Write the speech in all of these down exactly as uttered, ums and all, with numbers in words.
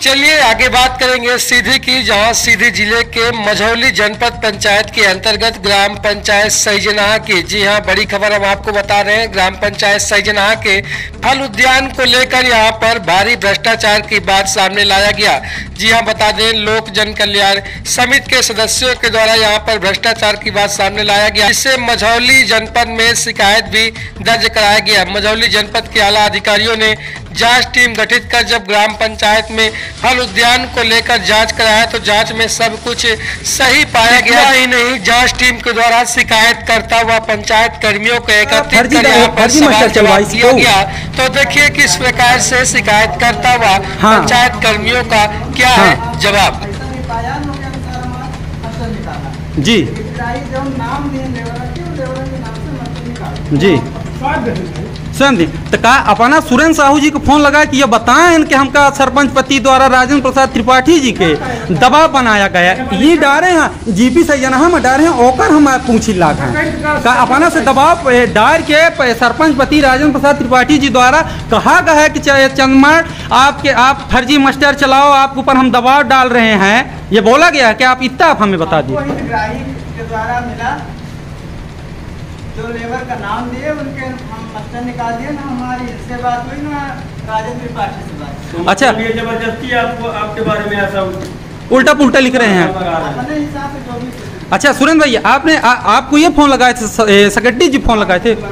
चलिए आगे बात करेंगे सीधी की, जहां सीधी जिले के मझौली जनपद पंचायत के अंतर्गत ग्राम पंचायत सईजनाहा की, जी हां बड़ी खबर हम आपको बता रहे हैं। ग्राम पंचायत सईजनाहा के फल उद्यान को लेकर यहां पर भारी भ्रष्टाचार की बात सामने लाया गया। जी हां बता दें, लोक जन कल्याण समिति के सदस्यों के द्वारा यहां पर भ्रष्टाचार की बात सामने लाया गया, जिससे मझौली जनपद में शिकायत भी दर्ज कराया गया। मझौली जनपद के आला अधिकारियों ने जांच टीम गठित कर जब ग्राम पंचायत में फल उद्यान को लेकर जांच कराया तो जांच में सब कुछ सही पाया गया ही नहीं, जांच टीम के द्वारा शिकायत करता हुआ पंचायत कर्मियों को एकत्रित कर यहाँ पर सवाल जवाब दिया गया। तो देखिए किस प्रकार से शिकायत करता हुआ हाँ। पंचायत कर्मियों का क्या हाँ। है जवाब। जी जी स्वयं तो का अपना सुरेंद्र साहू जी को फोन लगा कि ये बताएं इनके हमका सरपंच पति द्वारा राजेंद्र प्रसाद त्रिपाठी जी के दबाव बनाया गया, ये डारे हैं जीपी सईजनाहा में डारे हैं ओकर हम पूछी लाख हैं का अपना से दबाव डार के सरपंच पति राजेंद्र प्रसाद त्रिपाठी जी द्वारा कहा गया है कि चंद्रमार आपके आप फर्जी मास्टर चलाओ, आपके ऊपर हम दबाव डाल रहे हैं, ये बोला गया है कि आप इतना आप हमें बता दिए। जो लेबर का नाम दिए उनके हम मास्टर निकाल दिए ना, हमारी इससे बात हुई ना राजेंद्र त्रिपाठी से बात। अच्छा ये जबरदस्ती आपको आपके बारे में ऐसा उल्टा पुल्टा लिख रहे हैं। अपने हिसाब से जो भी। अच्छा सुरेंद्र भाई आपने आ, आपको ये फोन लगाए थे, सेक्रेटरी जी फोन लगाए थे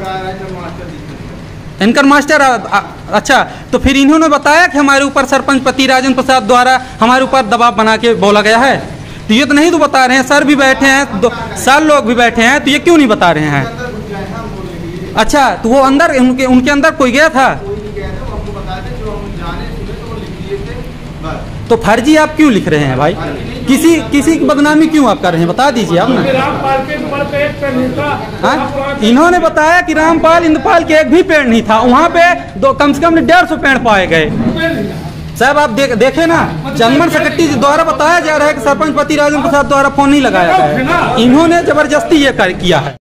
इनकर मास्टर आ, आ, अच्छा तो फिर इन्होंने बताया कि हमारे ऊपर सरपंच पति राजेंद्र प्रसाद द्वारा हमारे ऊपर दबाव बना के बोला गया है, तो ये तो नहीं तो बता रहे हैं। सर भी बैठे हैं, सर लोग भी बैठे हैं, तो ये क्यों नहीं बता रहे हैं। अच्छा तो वो अंदर उनके उनके अंदर कोई गया था तो फर्जी आप क्यों लिख रहे हैं भाई, किसी किसी की बदनामी क्यों आप कर रहे हैं, बता दीजिए आप ना। हाँ? इन्होंने बताया कि रामपाल इंद्रपाल के एक भी पेड़ नहीं था, वहाँ पे दो कम से कम डेढ़ सौ पेड़ पाए गए। साहब आप देख देखे ना, चंदन सेक्रेटरी द्वारा बताया जा रहा है कि सरपंच पति राजेंद्र प्रसाद द्वारा फोन नहीं लगाया गया है, इन्होंने जबरदस्ती ये कर किया है।